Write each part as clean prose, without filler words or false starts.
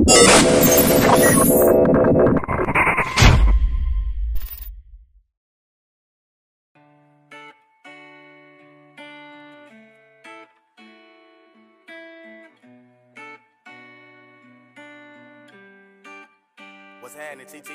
What's happening, TT?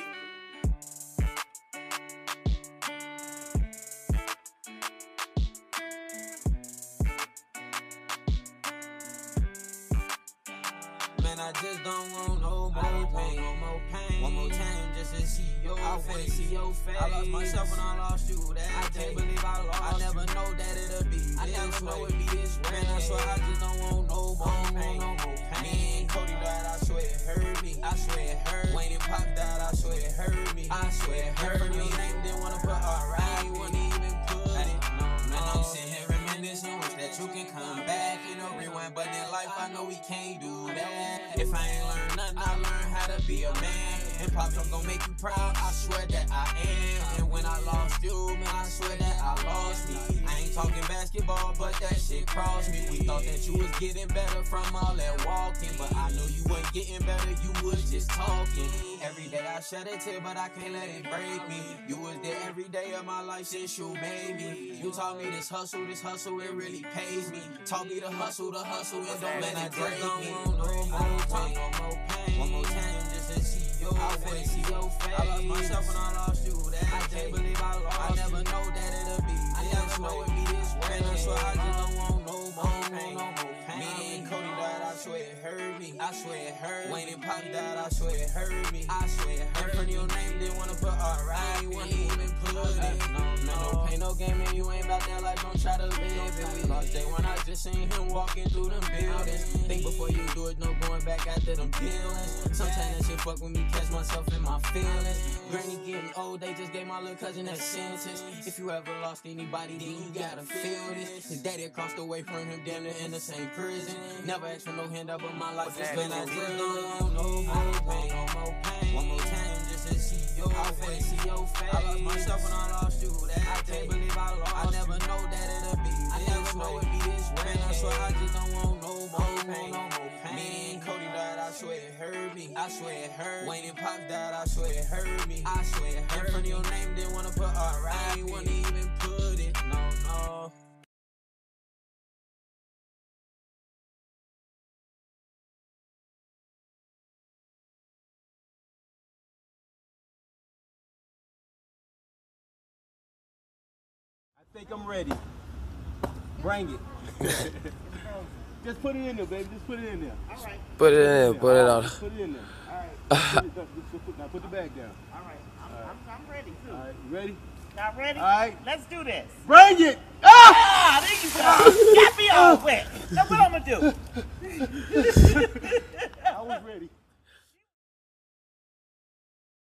Man, I just don't want no more pain. One more time just to see your face. I lost myself when I lost you that I can't believe I lost. I never know that it'll be this way. I never know it'd be this way. Man, I swear I just don't want no more pain. Me and Cody died, I swear it hurt me. I swear it hurt. Wayne and Pop died, I swear it hurt me. I swear it hurt me. Your name didn't wanna put alright, wouldn't even put it. Man, I'm sitting here reminiscing, wish that you can come back. You know, rewind, but in life I know we can't do that. If I ain't learned nothing, I learned how to be a man. And Pops, I'm gonna make you proud, I swear that I am. And when I lost you, man, I swear that I lost me. I ain't talking basketball, but that shit crossed me. We thought that you was getting better from all that walking, but I knew you wasn't getting better, you was just talking. Every day I shed a tear, but I can't let it break me. You was there every day of my life since you made me. You taught me this hustle, it really pays me. Taught me to hustle, it don't let it break me. One more time just to see your face. I lost myself when I lost you that I can't believe I lost. I never know that it'll be this way. I never know it'd be this way. Man, I swear I just don't want no more pain. Me and Cody died, I swear it hurt me. I swear it hurt. Wayne and Pop died, I swear it hurt me. I swear it hurt. From your name, didn't wanna put alright, wouldn't even put it. No pain, no game, and you ain't about that life, don't try to live it. We lost day when I just seen him walking through them buildings. Think before you do it, no going back after them dealings. Sometimes that shit fuck with me, catch myself in my feelings. Granny getting old, they just gave my little cousin that sentence. If you ever lost anybody, then you gotta feel this. His daddy across the way from him, damn near in the same prison. Never asked for no handout, but my life is been I just don't want no more pain. One more time just to see your face. I lost myself when I lost you that I can't believe I lost. I never know that it'll be this way. I never know it'd be this way. Man, I swear I just don't want no more pain. Me and Cody died, I swear it hurt me. I swear it hurt. Wayne and Pop died, I swear it hurt me. I swear it hurt. From your name, didn't wanna put alright, wouldn't even put it. No. I think I'm ready. Bring it. Just put it in there, baby. Just put it in there. All right. Put it in there. Put it on. Put it in there. All right. Now put the bag down. All right. I'm ready, too. All right. You ready? Y'all ready? All right. Let's do this. Bring it! Ah, there you go. Got me all wet. Now what I'm going to do? I was ready.